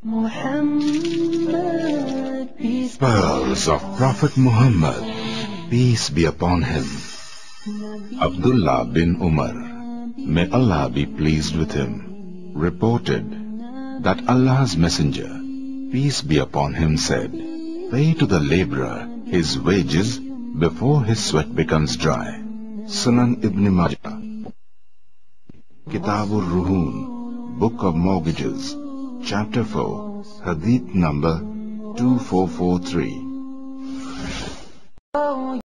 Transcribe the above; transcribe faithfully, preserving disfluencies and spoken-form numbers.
Pearls of Prophet Muhammad, peace be upon him. Abdullah bin Umar, may Allah be pleased with him, reported that Allah's Messenger, peace be upon him, said, "Pay to the laborer his wages before his sweat becomes dry." Sunan Ibn Majah, Kitabur Ruhun, Book of Mortgages, Chapter four, Hadith number two four four three.